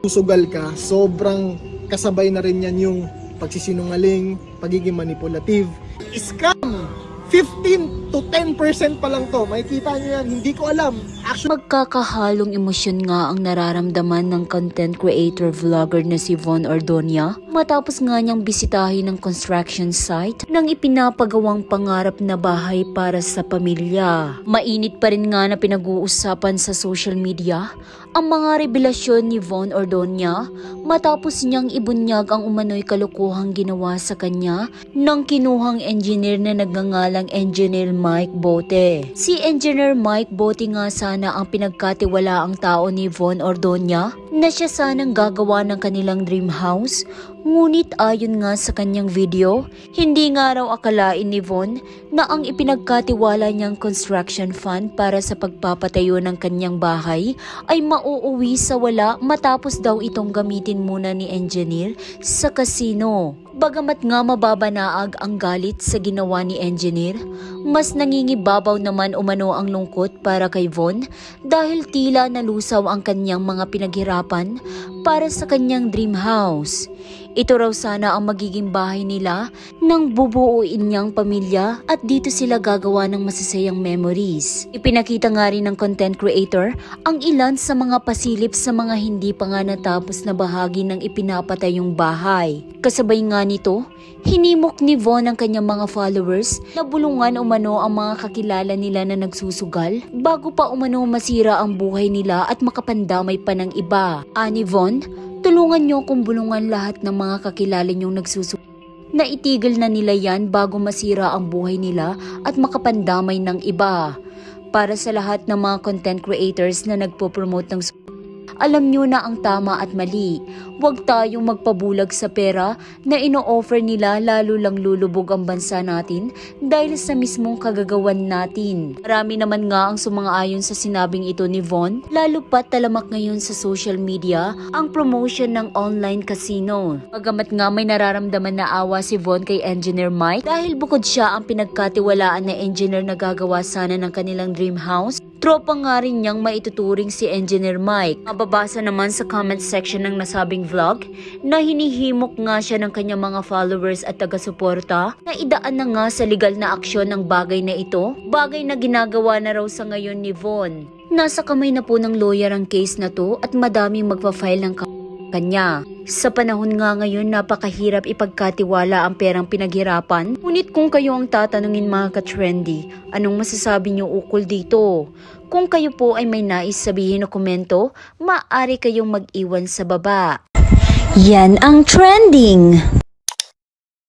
susugal ka, sobrang kasabay na rin yan yung pagsisinungaling, pagiging manipulative. Scam! 15 to 10% pa lang to. Makikita nyo yan. Hindi ko alam. Actually, magkakahalong emosyon nga ang nararamdaman ng content creator vlogger na si Von Ordonia matapos nga niyang bisitahin ng construction site ng ipinapagawang pangarap na bahay para sa pamilya. Mainit pa rin nga na pinag-uusapan sa social media ang mga revelasyon ni Von Ordonia matapos niyang ibunyag ang umano'y kalukuhang ginawa sa kanya ng kinuhang engineer na nagngangalang Engineer Mike Bote. Si Engineer Mike Bote nga sana ang pinagkatiwalaang tao ni Von Ordonia na siya sanang gagawa ng kanilang dream house. Ngunit ayon nga sa kanyang video, hindi nga raw akalain ni Von na ang ipinagkatiwala niyang construction fund para sa pagpapatayo ng kanyang bahay ay mauuwi sa wala matapos daw itong gamitin muna ni engineer sa casino. Bagamat nga mababanaag ang galit sa ginawa ni engineer, mas nangingibabaw naman umano ang lungkot para kay Von dahil tila nalusaw ang kanyang mga pinaghirapan para sa kanyang dream house. Ito raw sana ang magiging bahay nila nang bubuuin niyang pamilya at dito sila gagawa ng masasayang memories. Ipinakita nga rin ng content creator ang ilan sa mga pasilip sa mga hindi pa nga natapos na bahagi ng ipinapatayong bahay. Kasabay nga nito, hinimok ni Von ang kanyang mga followers na bulungan umano ang mga kakilala nila na nagsusugal bago pa umano masira ang buhay nila at makapandamay pa ng iba. Ani Von, tulungan niyo kung bulungan lahat ng mga kakilala niyong nagsusugal. Naitigil na nila yan bago masira ang buhay nila at makapandamay ng iba. Para sa lahat ng mga content creators na nagpo-promote ng alam nyo na ang tama at mali. Huwag tayong magpabulag sa pera na ino-offer nila, lalo lang lulubog ang bansa natin dahil sa mismong kagagawan natin. Marami naman nga ang sumang-ayon sa sinabing ito ni Von, lalo pat talamak ngayon sa social media ang promotion ng online casino. Bagamat nga may nararamdaman na awa si Von kay Engineer Mike dahil bukod siya ang pinagkatiwalaan na engineer na gagawa sana ng kanilang dream house, tropa nga rin niyang maituturing si Engineer Mike. Mababasa naman sa comment section ng nasabing vlog na hinihimok nga siya ng kanyang mga followers at taga-suporta na idaan na nga sa legal na aksyon ng bagay na ito, bagay na ginagawa na raw sa ngayon ni Von. Nasa kamay na po ng lawyer ang case na to at madaming magpa-file ng kanya. Sa panahon nga ngayon, napakahirap ipagkatiwala ang perang pinaghirapan. Ngunit kung kayo ang tatanungin mga ka-trendy, anong masasabi niyo ukol dito? Kung kayo po ay may nais sabihin o komento, maaari kayong mag-iwan sa baba. Yan ang trending!